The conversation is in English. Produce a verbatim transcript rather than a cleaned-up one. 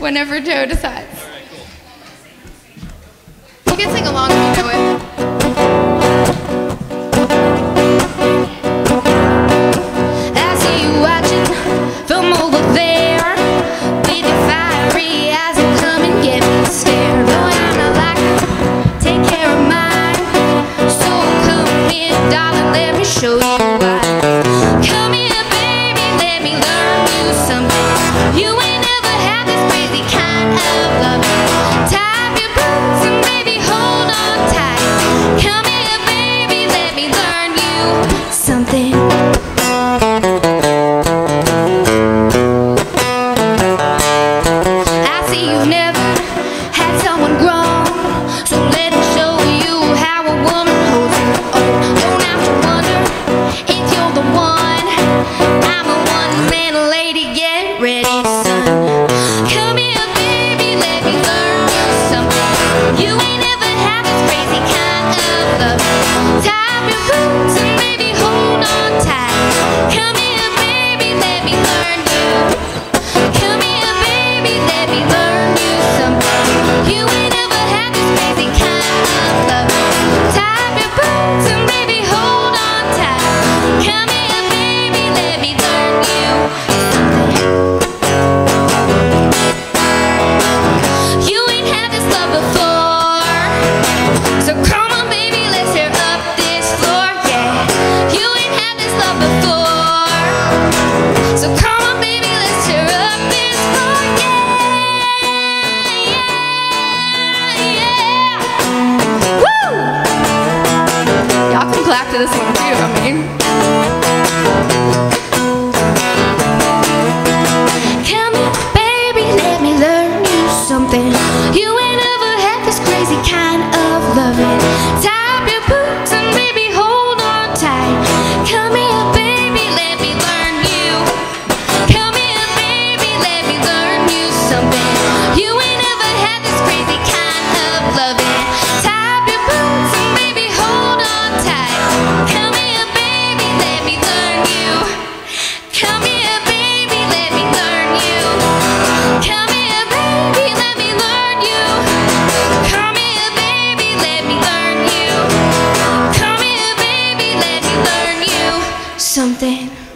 whenever Joe decides. You can sing along if you know it. I see you watching from over there with your fiery eyes and come and get me a stare. No, I'm not like it. Take care of mine. So come here, darling, let me show you why. Come here, baby, let me learn you something. You ain't never had this crazy kind of love. Tie up your boots and baby, hold on tight. Come here, baby, let me learn you something. I see you've never had someone grown, so let me show you how a woman holds her own. Don't have to wonder if you're the one. I'm a one-man lady, get ready, son. Come here, baby, let me learn you something. You ain't never had this crazy kind of love. Tie up your boots and baby, hold on tight. Come here, baby, let me learn you. Come here, baby, let me learn you something. You ain't never had this crazy kind of love. Tie up your boots and baby, hold on tight. Come here, baby, let me learn you something. You ain't had this love before, so come on, baby, let's tear up this floor, yeah. You ain't had this love before, so come on, baby, let's tear up this floor, yeah, yeah, yeah. Woo! Y'all can clap to this one too, I mean. Come here, baby, let me learn you something. You ain't ever had this crazy kind of loving. Tie up your boots and baby, hold on tight. Come here, baby, let me learn you. Come here, baby, let me learn you something. You ain't ever had this crazy kind of loving. Tie up your boots and baby, hold on tight. Come here, baby, let me learn you. Come here, baby, let me learn you. Come here, baby, let me learn you. Come here, baby, let me learn you. Come here, baby, let me learn you something.